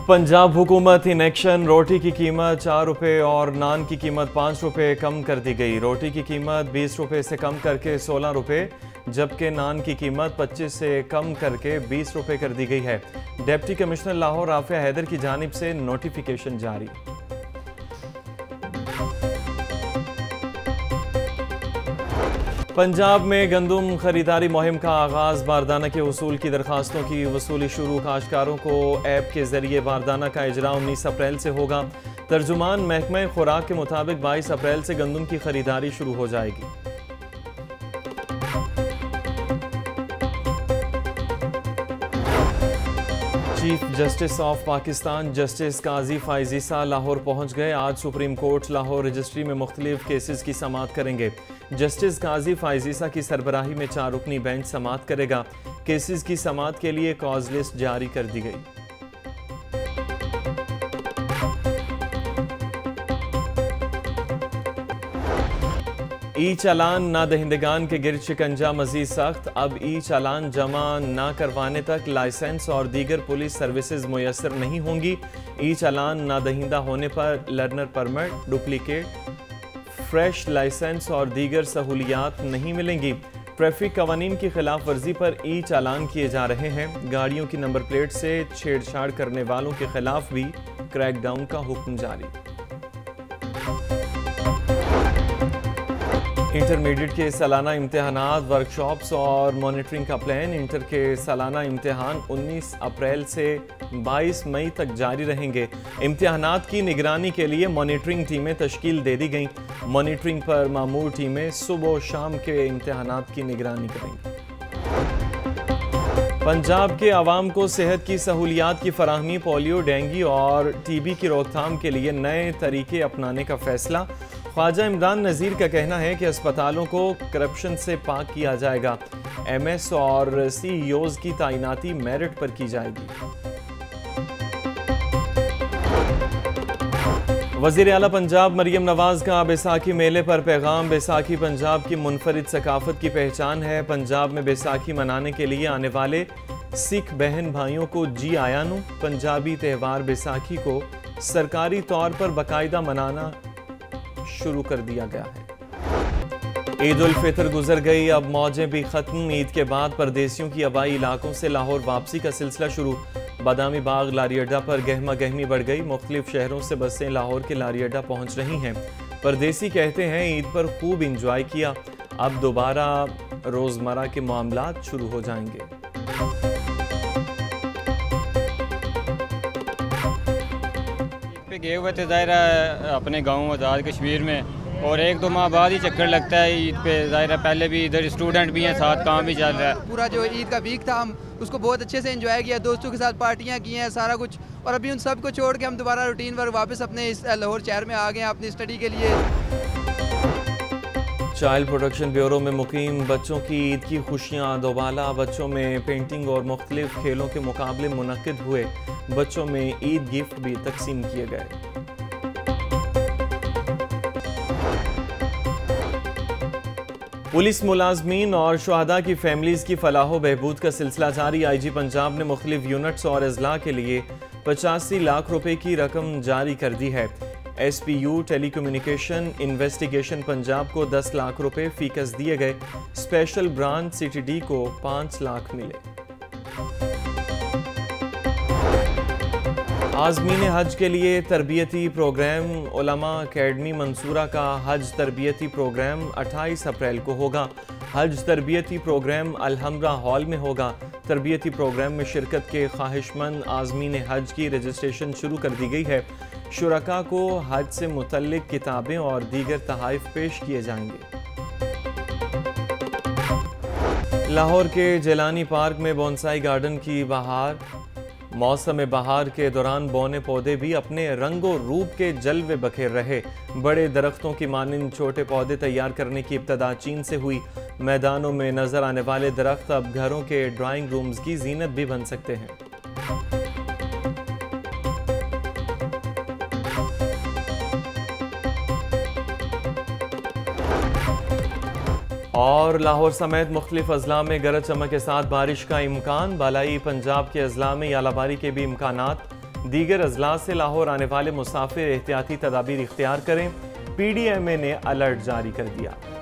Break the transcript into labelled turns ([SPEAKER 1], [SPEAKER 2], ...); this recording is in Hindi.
[SPEAKER 1] पंजाब हुकूमत इन एक्शन, रोटी की कीमत 4 रुपये और नान की कीमत 5 रुपये कम कर दी गई। रोटी की कीमत 20 रुपये से कम करके 16 रुपये, जबकि नान की कीमत 25 से कम करके 20 रुपये कर दी गई है। डिप्टी कमिश्नर लाहौर राफिया हैदर की जानिब से नोटिफिकेशन जारी। पंजाब में गंदम खरीदारी मुहिम का आगाज, बारदाना के वसूल की दरखास्तों की वसूली शुरू। काश्तकारों को ऐप के जरिए बारदाना का इजरा 19 अप्रैल से होगा। तर्जुमान महकमा खुराक के मुताबिक 22 अप्रैल से गंदम की खरीदारी शुरू हो जाएगी। Chief justice of Pakistan justice Qazi फायजीसा लाहौर पहुंच गए। आज सुप्रीम कोर्ट लाहौर रजिस्ट्री में मुख्तलिफ केसेस की समाअत करेंगे। जस्टिस काजी फायजीसा की सरबराही में 4 रुकनी बेंच समाअत करेगा। केसेस की समाअत के लिए कॉज लिस्ट जारी कर दी गई। ई चालान ना दहिंदगान के गिरद शिकंजा मजीद सख्त। अब ई चालान जमा ना करवाने तक लाइसेंस और दीगर पुलिस सर्विसेज मुयसर नहीं होंगी। ई चालान ना दहिंदा होने पर learner permit, duplicate, fresh licence और दीगर सहूलियात नहीं मिलेंगी। ट्रैफिक कवानीन की खिलाफ वर्जी पर ई चालान किए जा रहे हैं। गाड़ियों की नंबर प्लेट से छेड़छाड़ करने वालों के खिलाफ भी क्रैकडाउन का हुक्म जारी। इंटरमीडिएट के सालाना इम्तिहानात, वर्कशॉप्स और मॉनिटरिंग का प्लान। इंटर के सालाना इम्तिहान 19 अप्रैल से 22 मई तक जारी रहेंगे। इम्तिहानात की निगरानी के लिए मॉनिटरिंग टीमें तश्कील दे दी गई। मॉनिटरिंग पर मामूर टीमें सुबह और शाम के इम्तिहानात की निगरानी करेंगी। पंजाब के अवाम को सेहत की सहूलियात की फराहमी, पोलियो, डेंगू और टीबी की रोकथाम के लिए नए तरीके अपनाने का फैसला। ख्वाजा इमरान नज़ीर का कहना है कि अस्पतालों को करप्शन से पाक किया जाएगा। एमएस और सीईओज़ की तैनाती मेरिट पर की जाएगी। वज़ीर आला पंजाब मरियम नवाज का बैसाखी मेले पर पैगाम। बैसाखी पंजाब की मुनफरिद सकाफत की पहचान है। पंजाब में बैसाखी मनाने के लिए आने वाले सिख बहन भाइयों को जी आयानू। पंजाबी त्यौहार बैसाखी को सरकारी तौर पर बाकायदा मनाना शुरू कर दिया गया है। ईद उल फितर गुजर गई, अब मौजें भी खत्म। ईद के बाद परदेसियों की आबाई इलाकों से लाहौर वापसी का सिलसिला शुरू। बादामी बाग लारी अड्डा पर गहमा गहमी बढ़ गई। मुख्तलिफ शहरों से बसें लाहौर के लारी अड्डा पहुंच रही हैं। परदेसी कहते हैं ईद पर खूब इंजॉय किया, अब दोबारा रोजमर्रा के मामलात शुरू हो जाएंगे।
[SPEAKER 2] गए हुए थे ज़ाहिरा अपने गांव आज़ाद कश्मीर में, और 1-2 माह बाद ही चक्कर लगता है ईद पे। ज़ाहिरा पहले भी इधर स्टूडेंट भी हैं, साथ काम भी चल रहा है।
[SPEAKER 3] पूरा जो ईद का वीक था हम उसको बहुत अच्छे से एंजॉय किया, दोस्तों के साथ पार्टियां की हैं, सारा कुछ। और अभी उन सब को छोड़ के हम दोबारा रूटीन पर वापस अपने इस लाहौर शहर में आ गए हैं अपनी स्टडी के लिए।
[SPEAKER 1] चाइल्ड प्रोटेक्शन ब्यूरो में मुकीम बच्चों की ईद की खुशियाँ दोबाला। बच्चों में पेंटिंग और मुख्तलिफ खेलों के मुकाबले मुनक्किद हुए। बच्चों में ईद गिफ्ट भी तकसीम किए गए। पुलिस मुलाजमीन और शुहदा की फैमिलीज की फलाह बहबूद का सिलसिला जारी। IG पंजाब ने मुख्तलिफ यूनिट्स और अजला के लिए 85 लाख रुपए की रकम जारी कर दी है। SPU टेलीकम्युनिकेशन इन्वेस्टिगेशन पंजाब को 10 लाख रुपए फीकस दिए गए। स्पेशल ब्रांच CTD को 5 लाख मिले। आज़मीन हज के लिए तरबियती प्रोग्राम। उलमा अकेडमी मंसूरा का हज तरबियती प्रोग्राम 28 अप्रैल को होगा। हज तरबियती प्रोग्राम अलहम्रा हॉल में होगा। तरबियती प्रोग्राम में शिरकत के ख्वाहिशमंद आज़मीन हज की रजिस्ट्रेशन शुरू कर दी गई है। शुरका को हज से मुतल्लिक किताबें और दीगर तहाइफ पेश किए जाएंगे। लाहौर के जेलानी पार्क में बोनसाई गार्डन की बहार। मौसम बहार के दौरान बौने पौधे भी अपने रंगो रूप के जलवे बखेर रहे। बड़े दरख्तों की मानिंद छोटे पौधे तैयार करने की इब्तदा चीन से हुई। मैदानों में नजर आने वाले दरख्त अब घरों के ड्राइंग रूम्स की जीनत भी बन सकते हैं। और लाहौर समेत मुख्तलिफ अजला में गरज चमक के साथ बारिश का इम्कान। बालाई पंजाब के अजला में यालाबारी के भी इम्कानात। दीगर अजला से लाहौर आने वाले मुसाफिर एहतियाती तदाबीर इख्तियार करें। PDMA ने अलर्ट जारी कर दिया।